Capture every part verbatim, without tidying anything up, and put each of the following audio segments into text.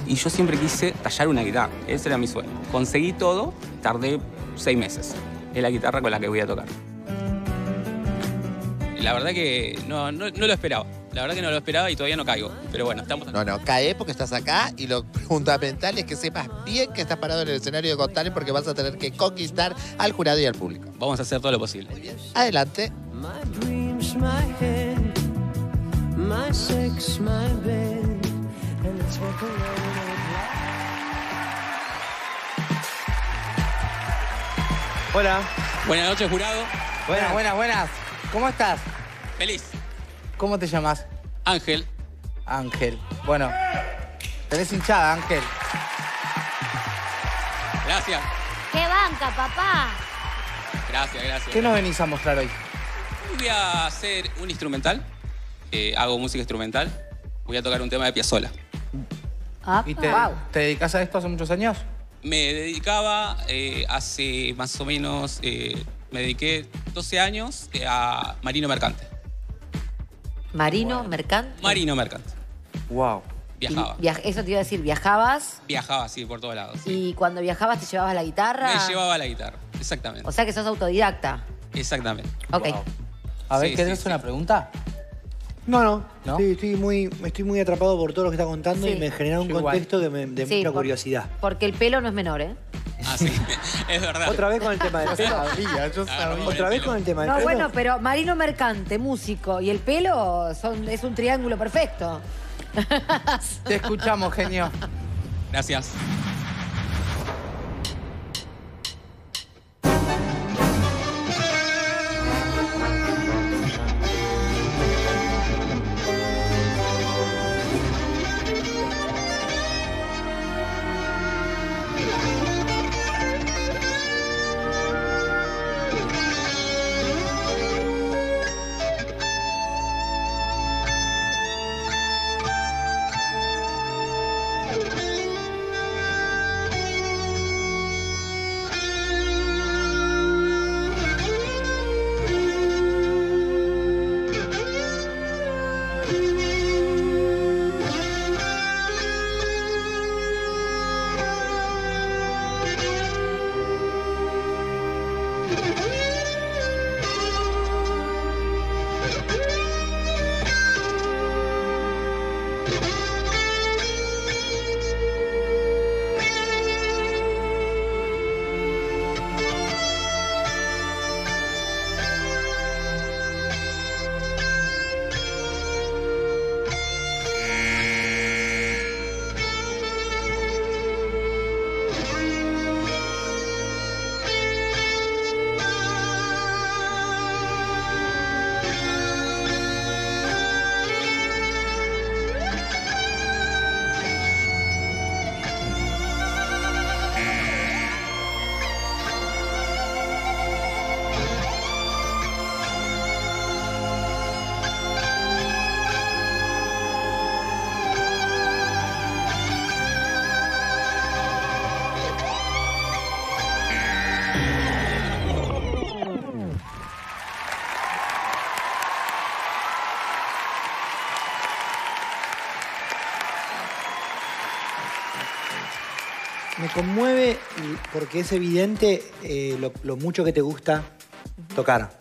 y yo siempre quise tallar una guitarra. Ese era mi sueño. Conseguí todo, tardé seis meses. Es la guitarra con la que voy a tocar. La verdad que no, no, no lo esperaba. La verdad que no lo esperaba y todavía no caigo. Pero bueno, estamos acá. No, no, cae porque estás acá y lo fundamental es que sepas bien que estás parado en el escenario de Got Talent porque vas a tener que conquistar al jurado y al público. Vamos a hacer todo lo posible. Muy bien. Adelante. Hola. Buenas noches, jurado. Buenas, buenas, buenas. ¿Cómo estás? Feliz. ¿Cómo te llamas? Ángel. Ángel. Bueno, tenés hinchada, Ángel. Gracias. ¡Qué banca, papá! Gracias, gracias. ¿Qué nos venís a mostrar hoy? Voy a hacer un instrumental. Eh, hago música instrumental. Voy a tocar un tema de Piazzolla. Ah, ¿Y te, wow. te dedicas a esto hace muchos años? Me dedicaba eh, hace más o menos... Eh, me dediqué doce años eh, a Marino Mercante. Marino, mercante. Marino Mercante. Wow. Viajaba. Y via- eso te iba a decir, viajabas Viajaba, sí, por todos lados. Sí. y cuando viajabas te llevabas la guitarra. Me llevaba la guitarra, exactamente. O sea que sos autodidacta. Exactamente. Ok. Wow. A ver, Sí, ¿querés sí, hacer una sí. pregunta? No, no. ¿No? Sí, estoy muy, estoy muy atrapado por todo lo que está contando Sí. y me genera un Yo igual. contexto que me, de Sí, mucha por- curiosidad. Porque el pelo no es menor, ¿eh? Ah, sí, es verdad. Otra vez con el tema del pelo. Sabía, yo Ah, sabía. no, Otra vez pelo. con el tema del No, pelo. bueno, pero marino mercante, músico y el pelo son, es un triángulo perfecto. Te escuchamos, genio. Gracias. Me conmueve porque es evidente eh, lo, lo mucho que te gusta tocar.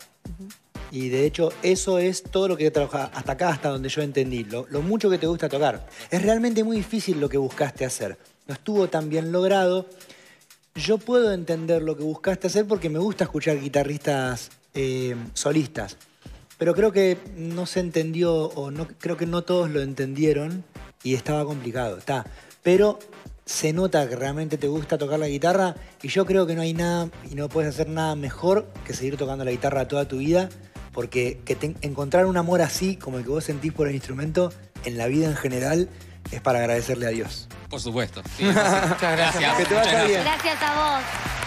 Y de hecho, eso es todo lo que trabaja hasta acá, hasta donde yo entendí. Lo, lo mucho que te gusta tocar. Es realmente muy difícil lo que buscaste hacer. No estuvo tan bien logrado. Yo puedo entender lo que buscaste hacer porque me gusta escuchar guitarristas eh, solistas. Pero creo que no se entendió, o no, creo que no todos lo entendieron y estaba complicado. Está. Pero se nota que realmente te gusta tocar la guitarra y yo creo que no hay nada y no puedes hacer nada mejor que seguir tocando la guitarra toda tu vida, porque que te, encontrar un amor así como el que vos sentís por el instrumento en la vida en general es para agradecerle a Dios. Por supuesto. Sí, Muchas gracias. Que te vaya muchas bien. Gracias a vos.